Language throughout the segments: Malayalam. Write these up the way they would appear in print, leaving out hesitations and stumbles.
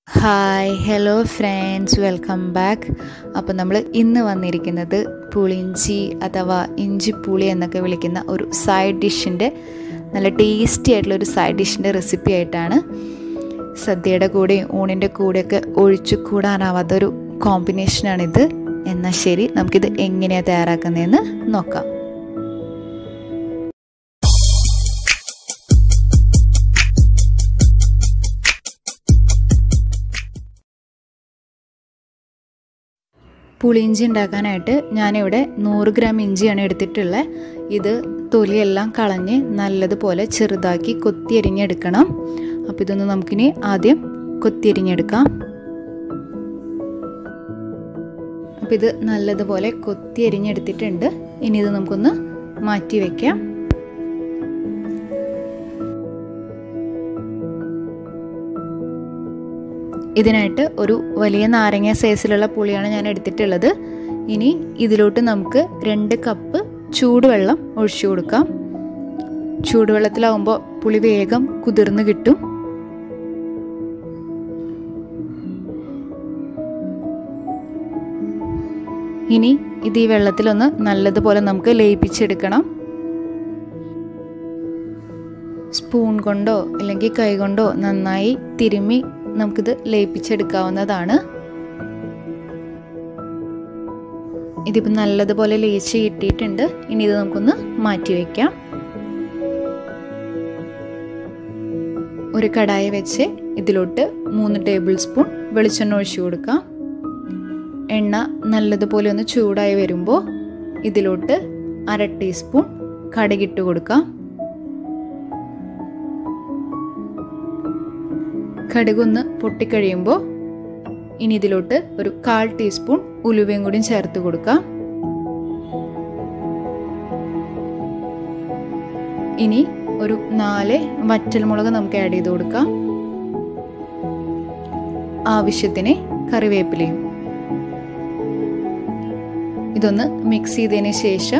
Hi hello friends, welcome back. അപ്പോൾ നമ്മൾ ഇന്ന് വന്നിരിക്കുന്നത് പുളിയിഞ്ചി അഥവാ ഇഞ്ചിപ്പുളി എന്നൊക്കെ വിളിക്കുന്ന ഒരു സൈഡ് ഡിഷിൻ്റെ നല്ല ടേസ്റ്റി ആയിട്ടുള്ളൊരു സൈഡ് ഡിഷിൻ്റെ റെസിപ്പി ആയിട്ടാണ്. സദ്യയുടെ കൂടെയും ഊണിൻ്റെ കൂടെയൊക്കെ ഒഴിച്ചു കൂടാനാവാത്തൊരു കോമ്പിനേഷനാണിത്. എന്നാൽ ശരി, നമുക്കിത് എങ്ങനെയാണ് തയ്യാറാക്കുന്നതെന്ന് നോക്കാം. പുളിയിഞ്ചി ഉണ്ടാക്കാനായിട്ട് ഞാനിവിടെ 100 ഗ്രാം ഇഞ്ചിയാണ് എടുത്തിട്ടുള്ളത്. ഇത് തൊലിയെല്ലാം കളഞ്ഞ് നല്ലതുപോലെ ചെറുതാക്കി കൊത്തിയരിഞ്ഞെടുക്കണം. അപ്പോൾ ഇതൊന്ന് നമുക്കിനി ആദ്യം കൊത്തിയരിഞ്ഞെടുക്കാം. അപ്പോൾ ഇത് നല്ലതുപോലെ കൊത്തിയരിഞ്ഞെടുത്തിട്ടുണ്ട്. ഇനി ഇത് നമുക്കൊന്ന് മാറ്റി വയ്ക്കാം. ഇതിനായിട്ട് ഒരു വലിയ നാരങ്ങ സൈസിലുള്ള പുളിയാണ് ഞാൻ എടുത്തിട്ടുള്ളത്. ഇനി ഇതിലോട്ട് നമുക്ക് 2 കപ്പ് ചൂടുവെള്ളം ഒഴിച്ചു കൊടുക്കാം. ചൂടുവെള്ളത്തിലാവുമ്പോൾ പുളി വേഗം കുതിർന്ന് കിട്ടും. ഇനി ഇത് ഈ വെള്ളത്തിലൊന്ന് നല്ലതുപോലെ നമുക്ക് ലയിപ്പിച്ചെടുക്കണം. സ്പൂൺ കൊണ്ടോ അല്ലെങ്കിൽ കൈ കൊണ്ടോ നന്നായി തിരുമ്മി നമുക്കിത് ലയിപ്പിച്ചെടുക്കാവുന്നതാണ്. ഇതിപ്പോൾ നല്ലതുപോലെ ലയിച്ച് കിട്ടിയിട്ടുണ്ട്. ഇനി ഇത് നമുക്കൊന്ന് മാറ്റി വയ്ക്കാം. ഒരു കടായി വെച്ച് ഇതിലോട്ട് 3 ടേബിൾ സ്പൂൺ വെളിച്ചെണ്ണ ഒഴിച്ചു കൊടുക്കാം. എണ്ണ നല്ലതുപോലെ ഒന്ന് ചൂടായി വരുമ്പോൾ ഇതിലോട്ട് 1/2 ടീസ്പൂൺ കടുകിട്ട് കൊടുക്കാം. കടുകൊന്ന് പൊട്ടിക്കഴിയുമ്പോൾ ഇനി ഇതിലോട്ട് ഒരു 1/4 ടീസ്പൂൺ ഉലുവയും കൂടി ചേർത്ത് കൊടുക്കാം. ഇനി ഒരു 4 വറ്റൽമുളക് നമുക്ക് ആഡ് ചെയ്ത് കൊടുക്കാം. ആവശ്യത്തിന് കറിവേപ്പിലയും. ഇതൊന്ന് മിക്സ് ചെയ്തതിന് ശേഷം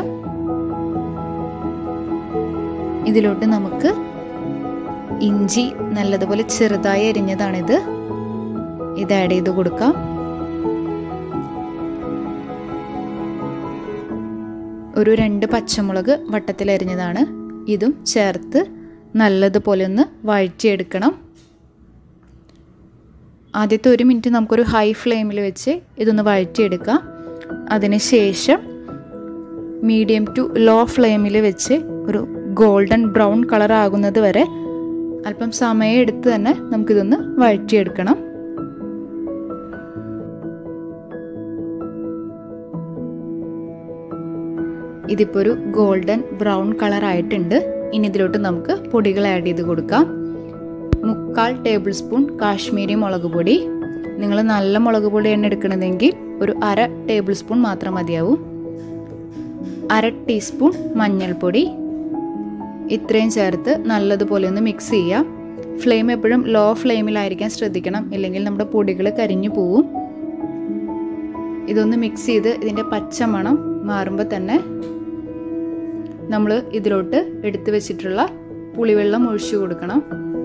ഇതിലോട്ട് നമുക്ക് ഇഞ്ചി നല്ലതുപോലെ ചെറുതായി അരിഞ്ഞതാണിത്. ഇത് ആഡ് ചെയ്ത് കൊടുക്കാം. ഒരു 2 പച്ചമുളക് വട്ടത്തിൽ അരിഞ്ഞതാണ്. ഇതും ചേർത്ത് നല്ലതുപോലെ ഒന്ന് വഴറ്റിയെടുക്കണം. ആദ്യത്തെ 1 മിനിറ്റ് നമുക്കൊരു ഹൈ ഫ്ലെയിമിൽ വെച്ച് ഇതൊന്ന് വഴറ്റിയെടുക്കാം. അതിനുശേഷം മീഡിയം ടു ലോ ഫ്ലെയിമിൽ വെച്ച് ഒരു ഗോൾഡൻ ബ്രൗൺ കളർ ആകുന്നത് വരെ അല്പം സമയം എടുത്ത് തന്നെ നമുക്കിതൊന്ന് വഴറ്റിയെടുക്കണം. ഇതിപ്പോൾ ഒരു ഗോൾഡൻ ബ്രൗൺ കളർ ആയിട്ടുണ്ട്. ഇനി ഇതിലോട്ട് നമുക്ക് പൊടികൾ ആഡ് ചെയ്ത് കൊടുക്കാം. 3/4 ടേബിൾ സ്പൂൺ കാശ്മീരി മുളക് പൊടി. നിങ്ങൾ നല്ല മുളക് പൊടിയാണ് എടുക്കണതെങ്കിൽ ഒരു 1/2 ടേബിൾ സ്പൂൺ മാത്രം മതിയാവും. 1/2 ടീസ്പൂൺ മഞ്ഞൾപ്പൊടി. ഇത്രയും ചേർത്ത് നല്ലതുപോലെ ഒന്ന് മിക്സ് ചെയ്യാം. ഫ്ലെയിം എപ്പോഴും ലോ ഫ്ലെയിമിലായിരിക്കാൻ ശ്രദ്ധിക്കണം, ഇല്ലെങ്കിൽ നമ്മുടെ പൊടികൾ കരിഞ്ഞു പോവും. ഇതൊന്ന് മിക്സ് ചെയ്ത് ഇതിൻ്റെ പച്ചമണം മാറുമ്പോൾ തന്നെ നമ്മൾ ഇതിലോട്ട് എടുത്തു വെച്ചിട്ടുള്ള പുളിവെള്ളം ഒഴിച്ചു കൊടുക്കണം.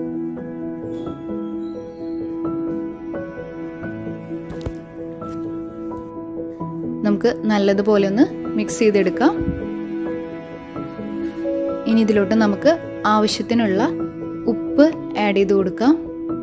നമുക്ക് നല്ലതുപോലെ ഒന്ന് മിക്സ് ചെയ്തെടുക്കാം. ഇനി ഇതിലോട്ട് നമുക്ക് ആവശ്യത്തിനുള്ള ഉപ്പ് ആഡ് ചെയ്ത് കൊടുക്കാം.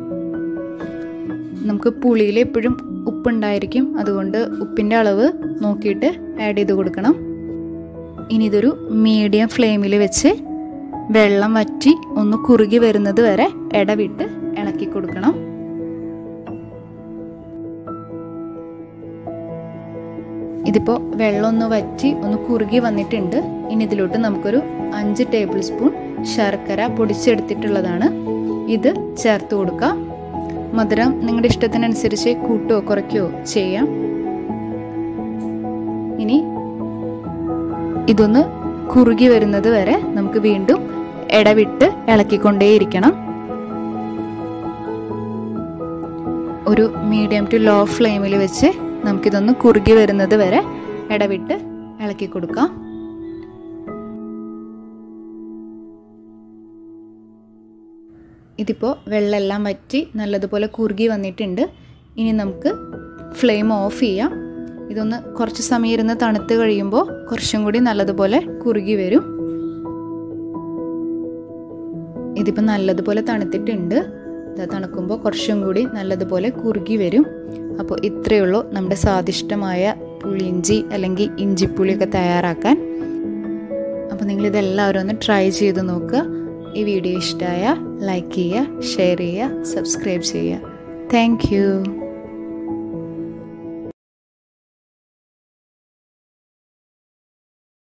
നമുക്ക് പുളിയിൽ എപ്പോഴും ഉപ്പുണ്ടായിരിക്കും, അതുകൊണ്ട് ഉപ്പിൻ്റെ അളവ് നോക്കിയിട്ട് ആഡ് ചെയ്ത് കൊടുക്കണം. ഇനി ഇതൊരു മീഡിയം ഫ്ലെയിമിൽ വെച്ച് വെള്ളം വറ്റി ഒന്ന് കുറുകി വരുന്നത് വരെ ഇടവിട്ട് ഇളക്കി കൊടുക്കണം. ഇതിപ്പോൾ വെള്ളം ഒന്ന് വറ്റി ഒന്ന് കുറുകി വന്നിട്ടുണ്ട്. ഇനി ഇതിലോട്ട് നമുക്കൊരു 5 ടേബിൾ സ്പൂൺ ശർക്കര പൊടിച്ചെടുത്തിട്ടുള്ളതാണ്. ഇത് ചേർത്ത് കൊടുക്കാം. മധുരം നിങ്ങളുടെ ഇഷ്ടത്തിനനുസരിച്ച് കൂട്ടുകയോ കുറയ്ക്കുകയോ ചെയ്യാം. ഇനി ഇതൊന്ന് കുറുകി വരുന്നത് വരെ നമുക്ക് വീണ്ടും ഇടവിട്ട് ഇളക്കിക്കൊണ്ടേയിരിക്കണം. ഒരു മീഡിയം ടു ലോ ഫ്ലെയിമിൽ വെച്ച് നമുക്കിതൊന്ന് കുറുകി വരുന്നത് വരെ ഇടവിട്ട് ഇളക്കി കൊടുക്കാം. ഇതിപ്പോൾ വെള്ളമെല്ലാം വറ്റി നല്ലതുപോലെ കുറുകി വന്നിട്ടുണ്ട്. ഇനി നമുക്ക് ഫ്ലെയിം ഓഫ് ചെയ്യാം. ഇതൊന്ന് കുറച്ച് സമയം ഇരുന്ന് തണുത്ത് കഴിയുമ്പോൾ കുറച്ചും കൂടി നല്ലതുപോലെ കുറുകി വരും. ഇതിപ്പോൾ നല്ലതുപോലെ തണുത്തിട്ടുണ്ട്. ഇത് തണുക്കുമ്പോൾ കുറച്ചും കൂടി നല്ലതുപോലെ കുറുകി വരും. അപ്പോൾ ഇത്രയേ ഉള്ളൂ നമ്മുടെ സ്വാദിഷ്ടമായ പുളിയിഞ്ചി അല്ലെങ്കിൽ ഇഞ്ചിപ്പുളിയൊക്കെ തയ്യാറാക്കാൻ. അപ്പോൾ നിങ്ങളിതെല്ലാവരും ഒന്ന് ട്രൈ ചെയ്ത് നോക്കുക. ഈ വീഡിയോ ഇഷ്ടമായ ലൈക്ക് ചെയ്യുക, ഷെയർ ചെയ്യുക, സബ്സ്ക്രൈബ് ചെയ്യുക. Thank U.